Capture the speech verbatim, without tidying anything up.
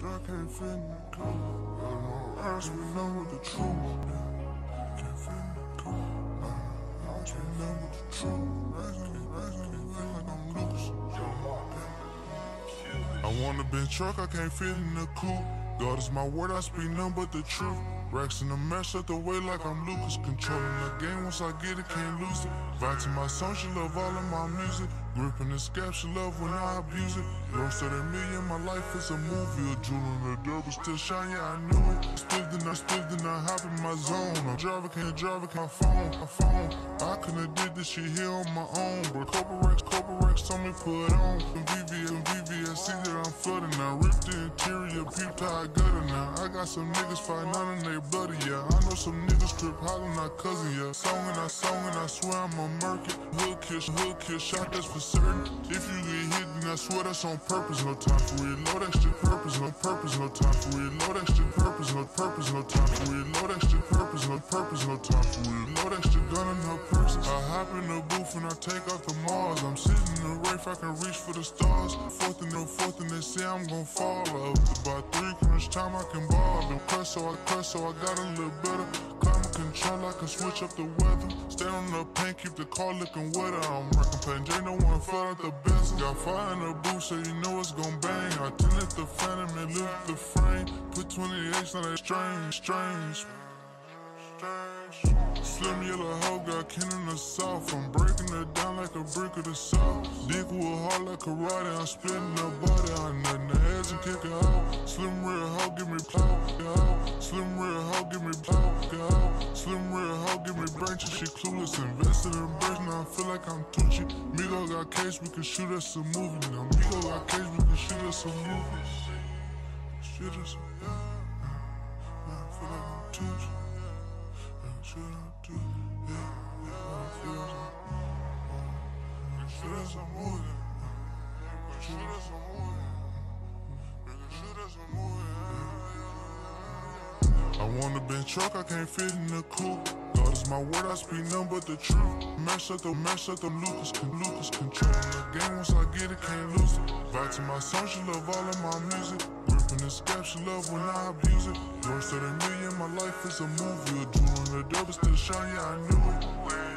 I can't fit in the coupe. Got no ass, we know with the truth. Can't fit in the coupe. I can't know with the truth. Raising, raising, like I'm Lucas. I want a big truck, I can't fit in the coupe. God is my word, I speak none but the truth. Racks in the mesh up the way like I'm Lucas. Controlling the game, once I get it, can't lose it. Vibe to my song, she love all of my music. Gripping the scap, she love when I abuse it. Roast at a million, my life is a movie. A jewel in the dirt, but still shine, yeah, I knew it. Split then I split then I hop in my zone. I'm driving, can't drive it, my phone, my phone. I couldn't have did this shit here on my own. But Cobra Rex, Cobra Rex told me put on. And V V S, V V S, see that I'm flooding now. Ripped the interior, peeped how I got it now. I got some niggas fighting on and they bloody, yeah. I know some niggas trip hollering, not cousin, yeah. Song and I song and I swear I'm a murky. Hood kiss, hood kiss, shot that's for certain. If you get hit, then I swear that's on purpose. No time for reload, that shit purpose, no purpose. No time for reload, that shit purpose, no purpose. No time for reload, that shit purpose, no purpose. No time for reload, that shit gun in her purse. I hop in the booth and I take off the Mars. I'm sitting in the Wraith, I can reach for the stars. Fourth and no fourth and they say I'm gon' fall. Up to about three, crunch time I can ball. Been crushed so I crushed so I got a little better. Climate control, I can switch up the weather. Stay on the paint, keep the car looking wetter. I'm rockin' plain J, no one fell out the best. Got fire in the booth, so you know it's gon' bang. I tinted the phantom and lit the frame. Put twenty-eights on that strange, strange. Slim yellow hoe got kin in the south. I'm breaking it down like a brick of the south. Dick wood hard like karate. I'm splitting the body. I'm nutting the heads and kicking out. Slim real hoe give me plow. Out. Slim real hoe give me plow. Out. Slim real hoe give me brain till she clueless. Invested in birds now I feel like I'm Tucci. Migo got case we can shoot us a movie. Now Migo got case we can shoot us a movie. Shoot us a movie. I feel like I'm Tucci. Shoot up to, yeah, yeah, I feel like shoot us a movie. Shoot us a movie. Shoot us a movie. I want a big truck, I can't fit in the coupe. God is my word, I speak none but the truth. Mash up the, mash up the Lucas, Lucas controlling the game, once I get it, can't lose it. Vibe to my song, she love all of my music. Gripping the scap, she love when I abuse it. Roast at a million, my life is a movie. A jewel in the dirt, but still shine, yeah, I knew it.